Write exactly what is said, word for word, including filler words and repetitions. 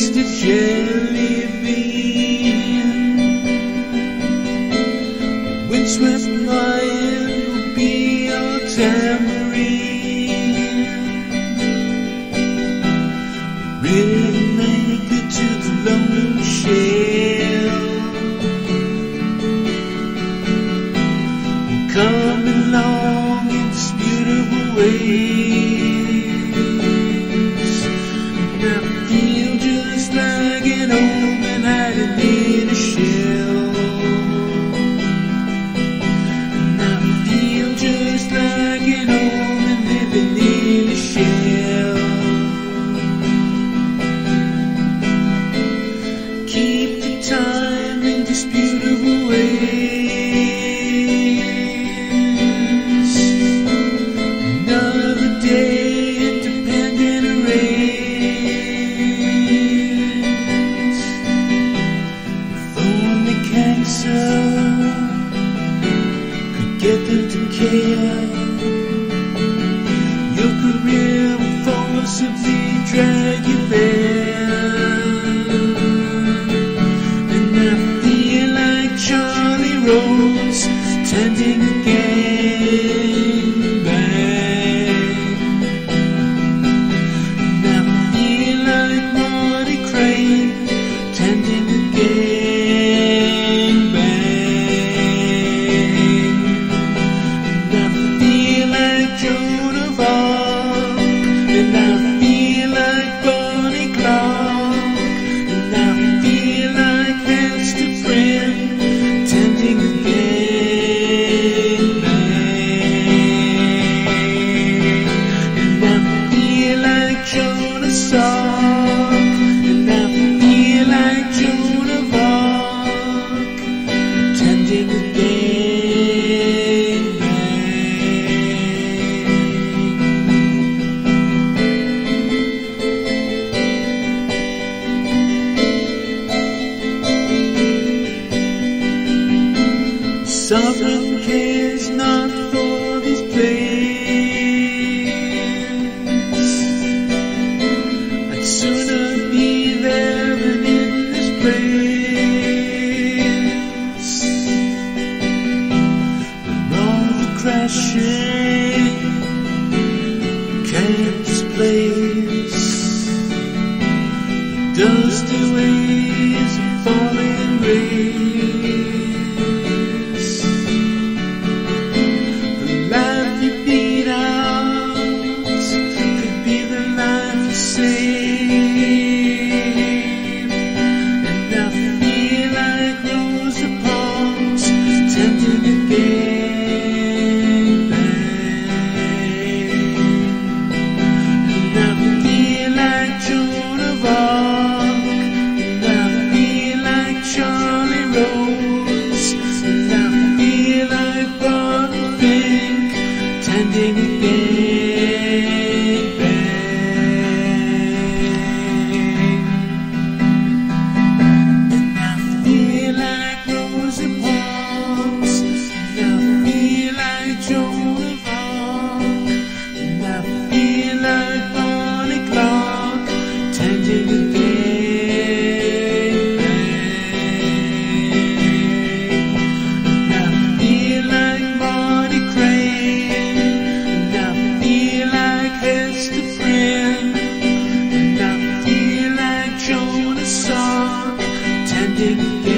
a jelly bean. Windswept lion will be your tambourine. Really make it to the lonely shell. Come along in disputable ways. And I feel just like an old man hiding in a shell. And I feel just like an old man living in a shell. Keep the time in disputable ways. Could get them to care. Your career will forcibly drag you there. And I feel like Charlie Rose tending a gangbang. And I feel like Marty Crane tending a gangbang. Sovereign cares not for these plays. I'd sooner be there than in this place. Where all the crashing can't displace the dusty waves of falling rain. Tending